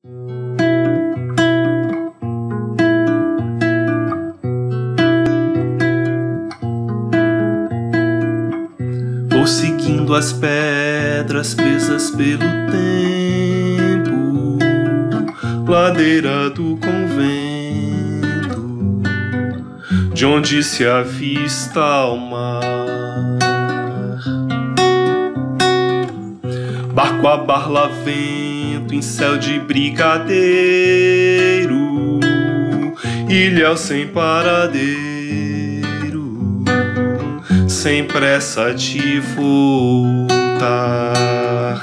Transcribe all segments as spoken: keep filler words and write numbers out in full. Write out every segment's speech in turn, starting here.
Vou seguindo as pedras presas pelo tempo, ladeira do convento, de onde se avista o mar. Barco a barla vento em céu de brigadeiro, ilhéu sem paradeiro, sem pressa de voltar.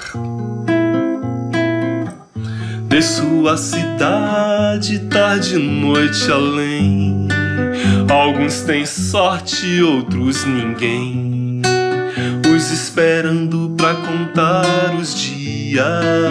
Desço a cidade, tarde e noite além. Alguns têm sorte, outros ninguém, os esperando pra contar os dias.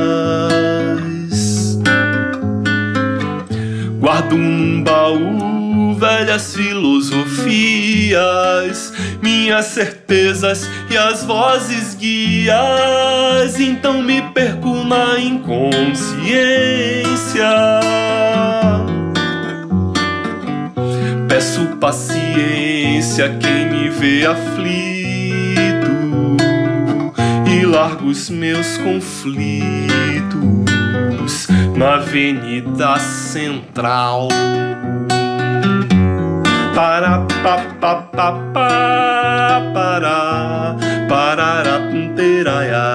Guardo num baú velhas filosofias, minhas certezas e as vozes guias. Então me perco na inconsciência. Peço paciência a quem me vê aflito e largo os meus conflitos na Avenida Central. Para pa pa pa pa para para punteraya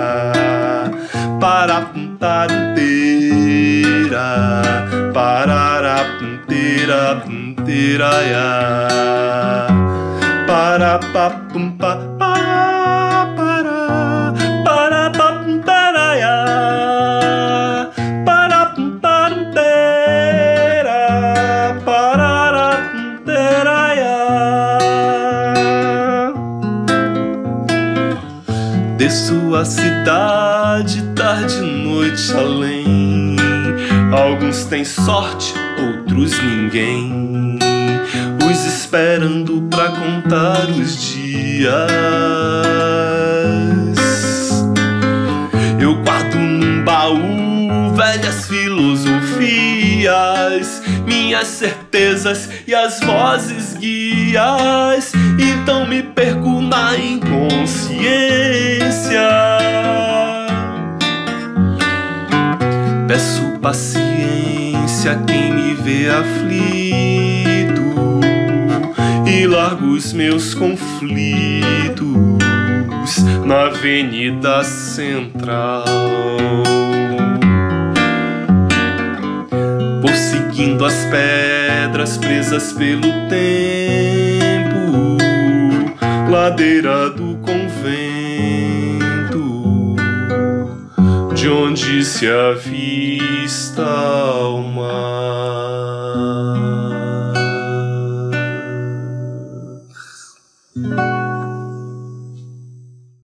para puntadeira para puntera punteraya para pa pum pa pa para para pa punteraya para puntadeira para punteraya. Desço a cidade, tarde e noite além. Alguns têm sorte, outros ninguém, os esperando pra contar os dias. Eu guardo num baú velhas filosofias, minhas certezas e as vozes guias. Então me perco na inconsciência. Peço paciência a quem me vê aflito e largo os meus conflitos na Avenida Central. Vou seguindo as pedras presas pelo tempo, ladeira do convento, de onde se avista o mar.